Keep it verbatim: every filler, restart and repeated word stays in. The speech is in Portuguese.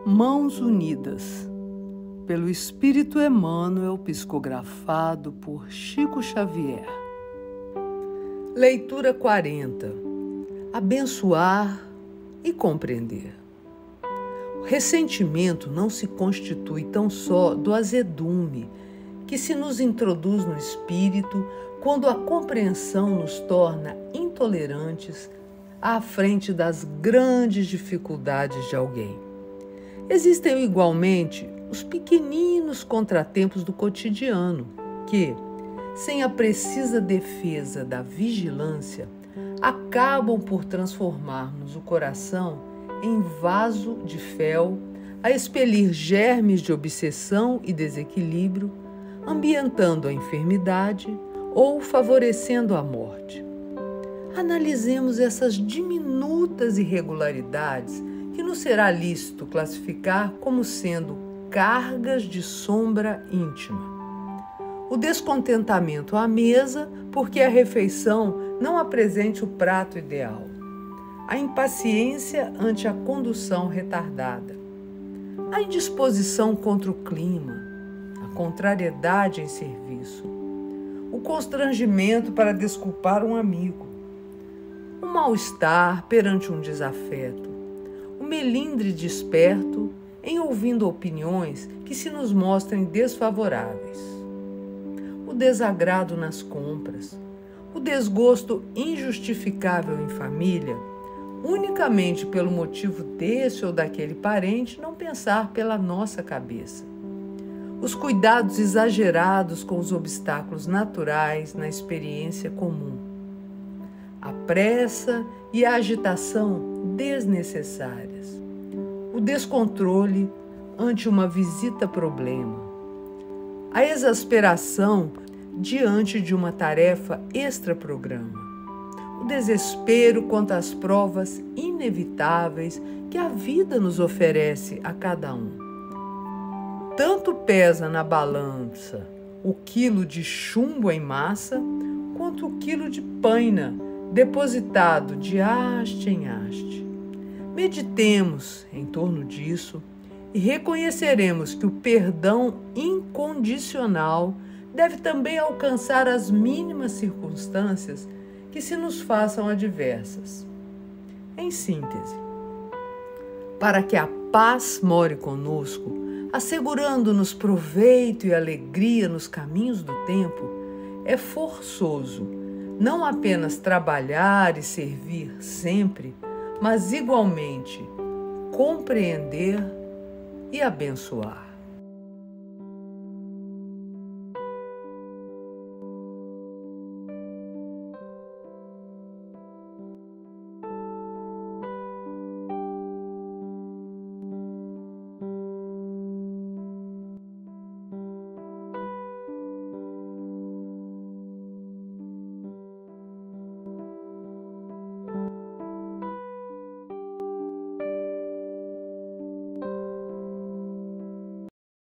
Mãos Unidas, pelo Espírito Emmanuel, psicografado por Chico Xavier. Leitura quarenta. Abençoar e compreender. O ressentimento não se constitui tão só do azedume que se nos introduz no espírito quando a compreensão nos torna intolerantes à frente das grandes dificuldades de alguém. Existem igualmente os pequeninos contratempos do cotidiano que, sem a precisa defesa da vigilância, acabam por transformar-nos o coração em vaso de fel, a expelir germes de obsessão e desequilíbrio, ambientando a enfermidade ou favorecendo a morte. Analisemos essas diminutas irregularidades que nos será lícito classificar como sendo cargas de sombra íntima. O descontentamento à mesa porque a refeição não apresente o prato ideal. A impaciência ante a condução retardada. A indisposição contra o clima. A contrariedade em serviço. O constrangimento para desculpar um amigo. O mal-estar perante um desafeto. O melindre desperto em ouvindo opiniões que se nos mostrem desfavoráveis. O desagrado nas compras. O desgosto injustificável em família, unicamente pelo motivo desse ou daquele parente não pensar pela nossa cabeça. Os cuidados exagerados com os obstáculos naturais na experiência comum. A pressa e a agitação desnecessárias. O descontrole ante uma visita-problema. A exasperação diante de uma tarefa extra-programa. O desespero quanto às provas inevitáveis que a vida nos oferece a cada um. Tanto pesa na balança o quilo de chumbo em massa, quanto o quilo de paina depositado de haste em haste. Meditemos em torno disso e reconheceremos que o perdão incondicional deve também alcançar as mínimas circunstâncias que se nos façam adversas. Em síntese, para que a paz more conosco, assegurando-nos proveito e alegria nos caminhos do tempo, é forçoso não apenas trabalhar e servir sempre, mas igualmente compreender e abençoar.